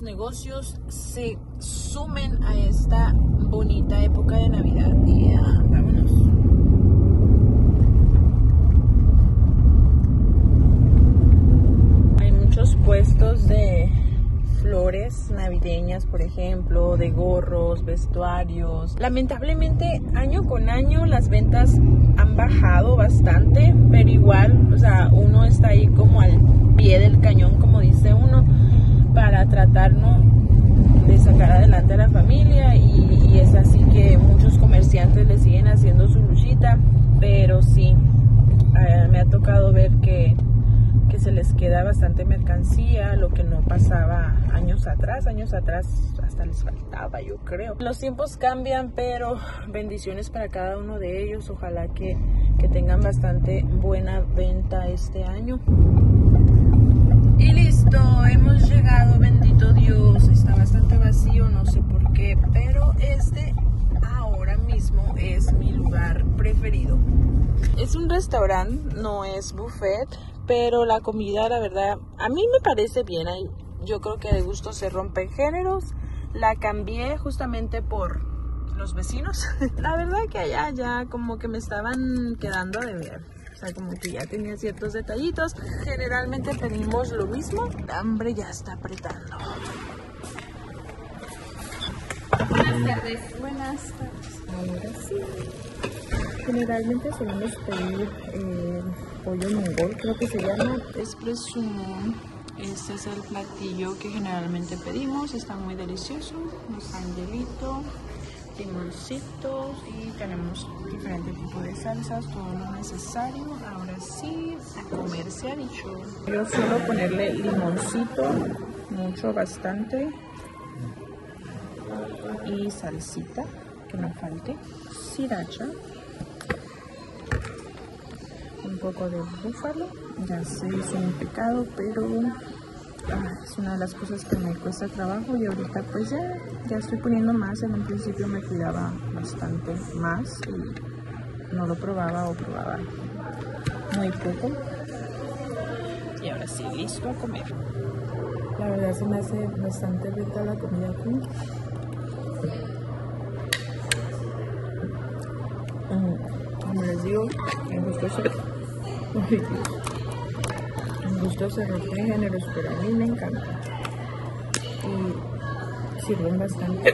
negocios se sumen a esta bonita época de Navidad. Y vámonos. Hay muchos puestos de flores navideñas, por ejemplo, de gorros, vestuarios. Lamentablemente, año con año las ventas han bajado bastante, pero igual, o sea, uno está ahí como al pie del cañón, como dice uno, para tratar, ¿no?, de sacar adelante a la familia, y es así que muchos comerciantes le siguen haciendo su luchita, pero sí, me ha tocado ver que se les queda bastante mercancía, lo que no pasaba años atrás hasta les faltaba, yo creo. Los tiempos cambian, pero bendiciones para cada uno de ellos. Ojalá que tengan bastante buena venta este año. Y listo, hemos llegado, bendito Dios. Está bastante vacío, no sé por qué, pero este ahora mismo es mi lugar preferido. Es un restaurante, no es buffet, pero la comida, la verdad, a mí me parece bien. Yo creo que de gusto se rompen géneros. La cambié justamente por los vecinos. La verdad que allá ya como que me estaban quedando a deber. O sea, como que ya tenía ciertos detallitos. Generalmente pedimos lo mismo. El hambre ya está apretando. Buenas tardes. Buenas tardes. Ahora sí. Generalmente solemos pedir pollo mongol, creo que se llama. Es presumo. Este es el platillo que generalmente pedimos. Está muy delicioso. Un angelito, limoncitos y tenemos diferentes tipos de salsas, todo lo necesario. Ahora sí, a comer se ha dicho. Yo suelo ponerle limoncito, mucho, bastante, y salsita, que no falte, sriracha, un poco de búfalo. Ya sé, es un pecado, pero es una de las cosas que me cuesta trabajo, y ahorita pues ya estoy poniendo más. En un principio me cuidaba bastante más y no lo probaba o probaba muy poco, y ahora sí, listo a comer. La verdad se me hace bastante rica la comida aquí. Como les digo, me gustó se rompen géneros, pero a mí me encanta. Y sirven bastante.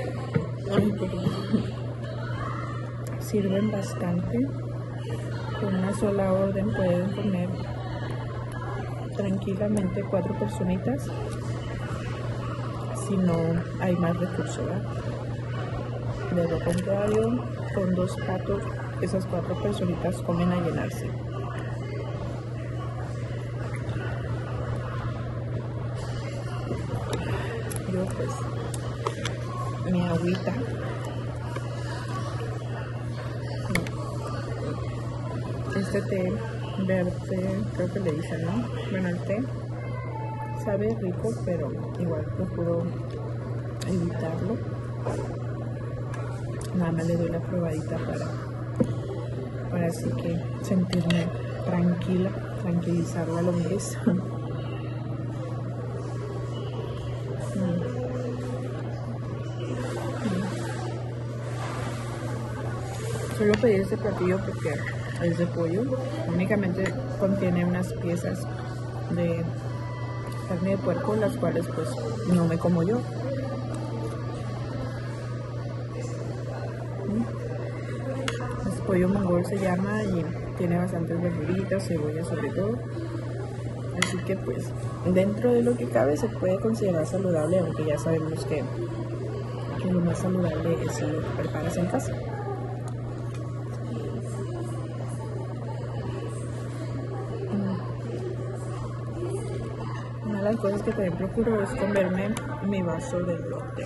Sirven bastante. Con una sola orden pueden comer tranquilamente 4 personitas, si no hay más recursos, ¿verdad? De lo contrario, con 2 platos, esas 4 personitas comen a llenarse. Yo pues mi agüita, este té verde, creo que le dicen, ¿no? Bueno, el té sabe rico, pero igual procuro evitarlo. Nada más le doy la probadita para así que sentirme tranquila, tranquilizar la lombriz. Solo pedí este platillo porque es de pollo. Únicamente contiene unas piezas de carne de puerco, las cuales pues no me como yo. Es pollo mongol se llama, y tiene bastantes verduritas, cebolla sobre todo. Así que pues dentro de lo que cabe se puede considerar saludable, aunque ya sabemos que lo más saludable es si lo preparas en casa. Una de las cosas que también procuro es comerme mi vaso de elote.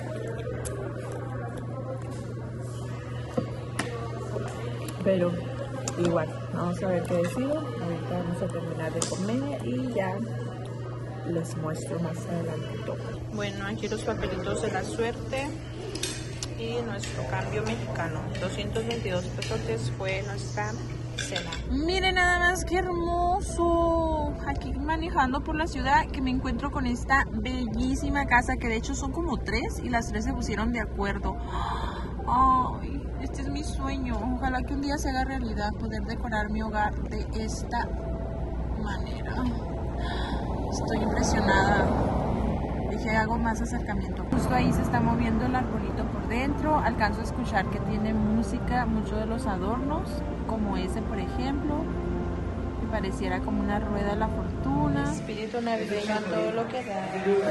Pero igual, vamos a ver qué decido. Ahorita vamos a terminar de comer y ya les muestro más adelante todo. Bueno, aquí los papelitos de la suerte y nuestro cambio mexicano. 222 pesos fue nuestra cena. Miren nada más qué hermoso. Aquí manejando por la ciudad que me encuentro con esta bellísima casa que de hecho son como 3 y las 3 se pusieron de acuerdo. Ay, este es mi sueño. Ojalá que un día se haga realidad poder decorar mi hogar de esta manera. Estoy impresionada. Dije, hago más acercamiento. Justo ahí se está moviendo el arbolito por dentro. Alcanzo a escuchar que tiene música, muchos de los adornos, como ese por ejemplo. Me pareciera como una rueda de la fortuna. Espíritu navideño a todo lo que da.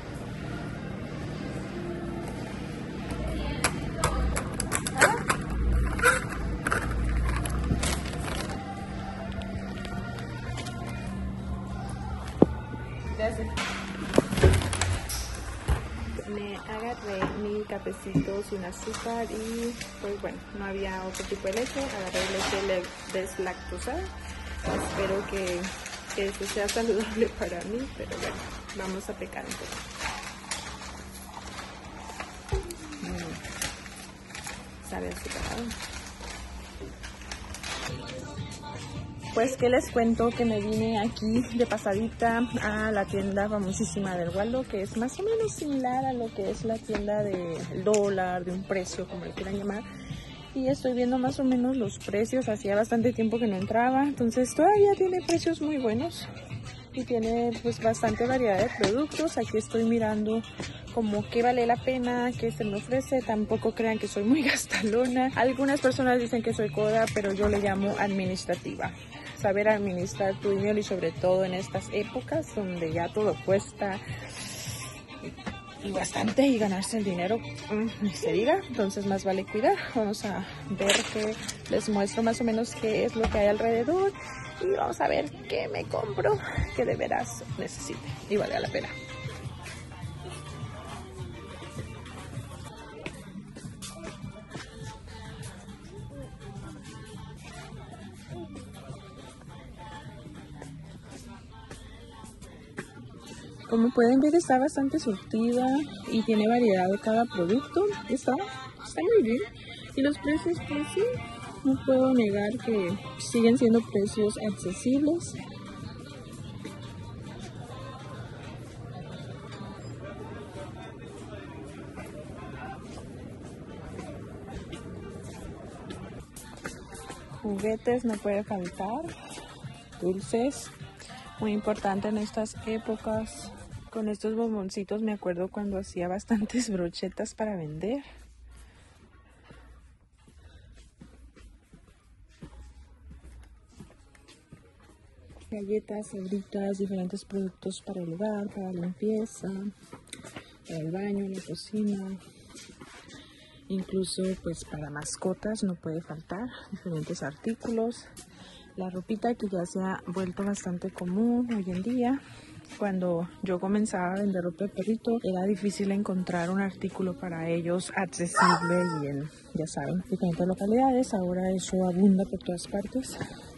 Gracias. Me agarré mi cafecito sin azúcar y pues bueno, no había otro tipo de leche. Agarré leche deslactosada. Espero que esto sea saludable para mí, pero bueno, vamos a pecar un poco. Sabe azucarado. Pues que les cuento que me vine aquí de pasadita a la tienda famosísima del Waldo, que es más o menos similar a lo que es la tienda del dólar, de un precio como le quieran llamar. Y estoy viendo más o menos los precios, hacía bastante tiempo que no entraba, entonces todavía tiene precios muy buenos y tiene pues bastante variedad de productos. Aquí estoy mirando como que vale la pena, que se me ofrece. Tampoco crean que soy muy gastalona. Algunas personas dicen que soy coda, pero yo le llamo administrativa. Saber administrar tu dinero y sobre todo en estas épocas donde ya todo cuesta y bastante y ganarse el dinero ni se diga, entonces más vale cuidar. Vamos a ver que les muestro más o menos qué es lo que hay alrededor y vamos a ver qué me compro que de veras necesite y vale la pena. Como pueden ver, está bastante surtida y tiene variedad de cada producto. Está muy bien. Y los precios, pues sí, no puedo negar que siguen siendo precios accesibles. Juguetes no puede faltar. Dulces, muy importante en estas épocas. Con estos bomboncitos me acuerdo cuando hacía bastantes brochetas para vender. Galletas, sabritas, diferentes productos para el hogar, para la limpieza, para el baño, la cocina. Incluso pues para mascotas no puede faltar diferentes artículos. La ropita que ya se ha vuelto bastante común hoy en día. Cuando yo comenzaba a vender ropa de perrito era difícil encontrar un artículo para ellos accesible y en, ya saben, diferentes localidades. Ahora eso abunda por todas partes.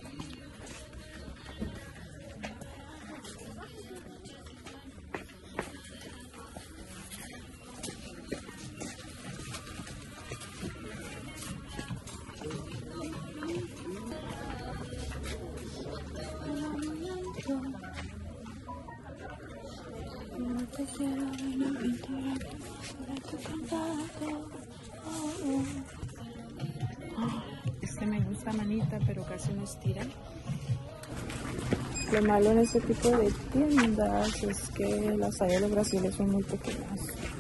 Este me gusta, manita, pero casi no estira. Lo malo en este tipo de tiendas es que las tallas de los brasiles son muy pequeñas.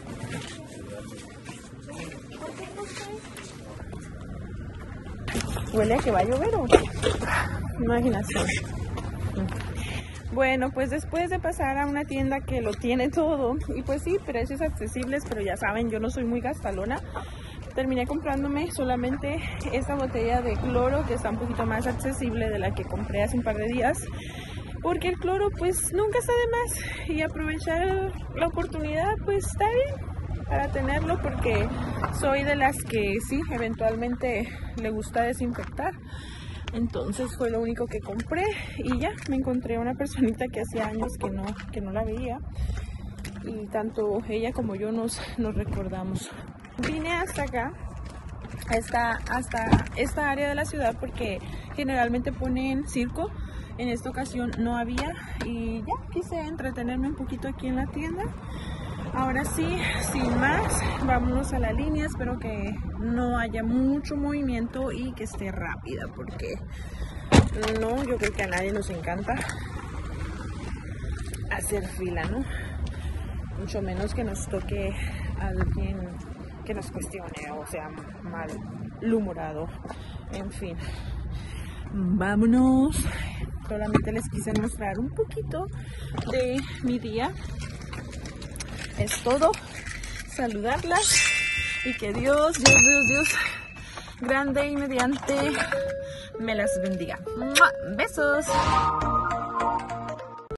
¿Huele a que va a llover o qué? Imaginación. Bueno, pues después de pasar a una tienda que lo tiene todo, y pues sí, precios accesibles, pero ya saben, yo no soy muy gastalona, terminé comprándome solamente esta botella de cloro que está un poquito más accesible de la que compré hace un par de días, porque el cloro pues nunca está de más y aprovechar la oportunidad pues está bien para tenerlo, porque soy de las que sí, eventualmente le gusta desinfectar. Entonces fue lo único que compré y ya me encontré una personita que hacía años que no la veía y tanto ella como yo nos recordamos. Vine hasta acá hasta esta área de la ciudad porque generalmente ponen circo. En esta ocasión no había y ya quise entretenerme un poquito aquí en la tienda. Ahora sí, sin más, vámonos a la línea. Espero que no haya mucho movimiento y que esté rápida porque no, yo creo que a nadie nos encanta hacer fila, ¿no? Mucho menos que nos toque alguien que nos cuestione o sea malhumorado. En fin, vámonos. Solamente les quise mostrar un poquito de mi día. Es todo. Saludarlas y que Dios grande y mediante me las bendiga. ¡Mua! Besos.